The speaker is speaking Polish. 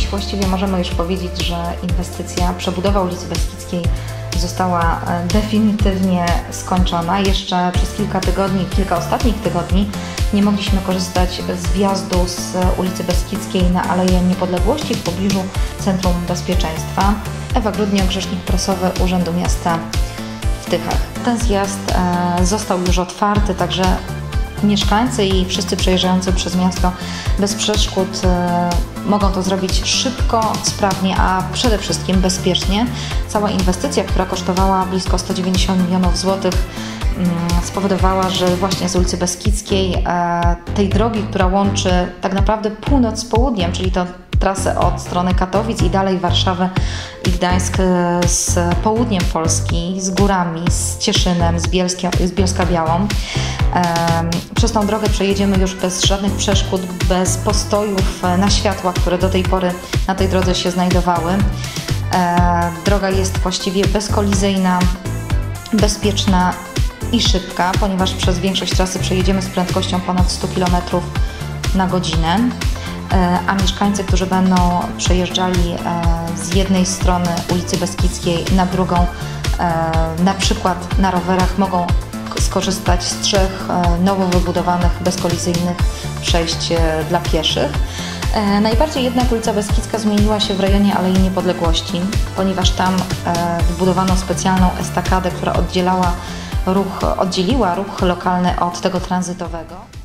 właściwie możemy już powiedzieć, że inwestycja, przebudowa ulicy Beskidzkiej została definitywnie skończona. Jeszcze przez kilka tygodni, kilka ostatnich tygodni nie mogliśmy korzystać z wjazdu z ulicy Beskidzkiej na Aleję Niepodległości w pobliżu Centrum Bezpieczeństwa. Ewa Grudniok, rzecznik prasowy Urzędu Miasta w Tychach. Ten zjazd został już otwarty, także mieszkańcy i wszyscy przejeżdżający przez miasto bez przeszkód mogą to zrobić szybko, sprawnie, a przede wszystkim bezpiecznie. Cała inwestycja, która kosztowała blisko 190 milionów złotych, spowodowała, że właśnie z ulicy Beskidzkiej, tej drogi, która łączy tak naprawdę północ z południem, czyli to trasę od strony Katowic i dalej Warszawy i Gdańsk z południem Polski, z górami, z Cieszynem, z Bielska-Białą. Przez tą drogę przejedziemy już bez żadnych przeszkód, bez postojów na światła, które do tej pory na tej drodze się znajdowały. Droga jest właściwie bezkolizyjna, bezpieczna i szybka, ponieważ przez większość trasy przejedziemy z prędkością ponad 100 km na godzinę. A mieszkańcy, którzy będą przejeżdżali z jednej strony ulicy Beskidzkiej na drugą, na przykład na rowerach, mogą skorzystać z 3 nowo wybudowanych, bezkolizyjnych przejść dla pieszych. Najbardziej jednak ulica Beskidzka zmieniła się w rejonie Alei Niepodległości, ponieważ tam wybudowano specjalną estakadę, która oddzieliła ruch lokalny od tego tranzytowego.